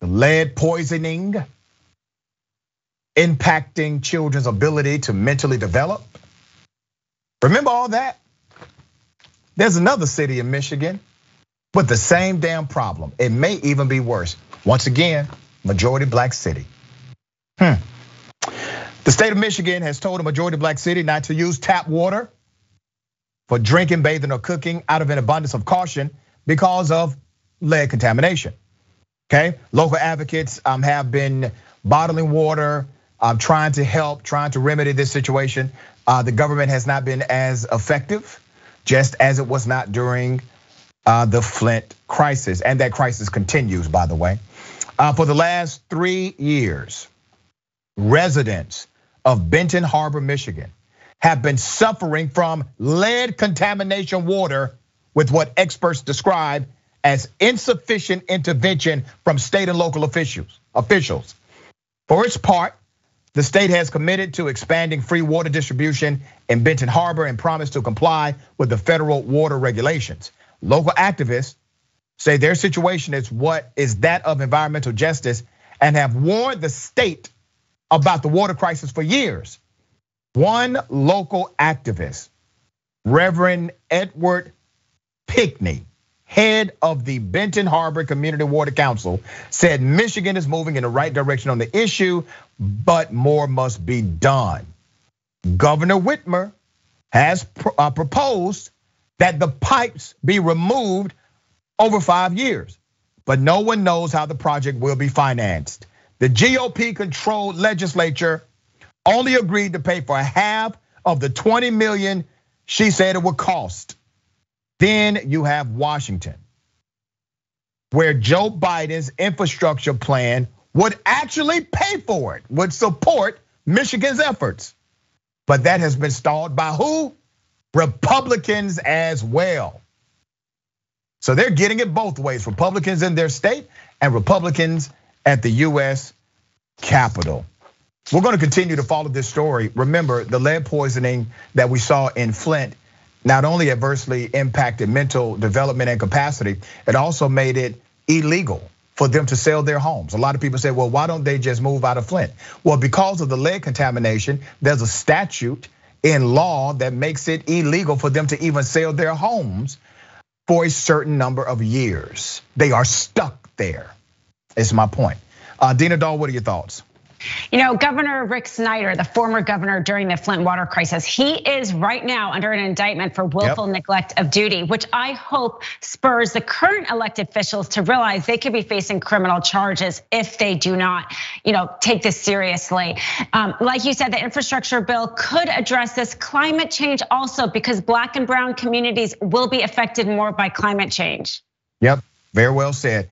lead poisoning impacting children's ability to mentally develop. Remember all that? There's another city in Michigan with the same damn problem. It may even be worse. Once again, majority black city. The state of Michigan has told a majority black city not to use tap water for drinking, bathing, or cooking out of an abundance of caution because of lead contamination. Okay, local advocates have been bottling water, trying to help, trying to remedy this situation. The government has not been as effective, just as it was not during the Flint crisis. And that crisis continues, by the way. For the last 3 years, residents of Benton Harbor, Michigan, have been suffering from lead contamination water with what experts describe as insufficient intervention from state and local officials. For its part, the state has committed to expanding free water distribution in Benton Harbor and promised to comply with the federal water regulations. Local activists say their situation is that of environmental justice and have warned the state about the water crisis for years. One local activist, Reverend Edward Pickney, head of the Benton Harbor Community Water Council, said Michigan is moving in the right direction on the issue, but more must be done. Governor Whitmer has proposed that the pipes be removed over 5 years, but no one knows how the project will be financed. The GOP-controlled legislature only agreed to pay for half of the $20 million she said it would cost. Then you have Washington, where Joe Biden's infrastructure plan would actually pay for it, would support Michigan's efforts. But that has been stalled by who? Republicans as well. So they're getting it both ways, Republicans in their state and Republicans at the US Capitol. We're gonna continue to follow this story. Remember, the lead poisoning that we saw in Flint not only adversely impacted mental development and capacity, it also made it illegal for them to sell their homes. A lot of people say, well, why don't they just move out of Flint? Well, because of the lead contamination, there's a statute in law that makes it illegal for them to even sell their homes for a certain number of years. They are stuck there, is my point. Dina Dahl, what are your thoughts? Governor Rick Snyder, the former governor during the Flint water crisis, he is right now under an indictment for willful neglect of duty, which I hope spurs the current elected officials to realize they could be facing criminal charges if they do not, take this seriously. Like you said, the infrastructure bill could address this. Climate change also, because black and brown communities will be affected more by climate change. Yep, very well said.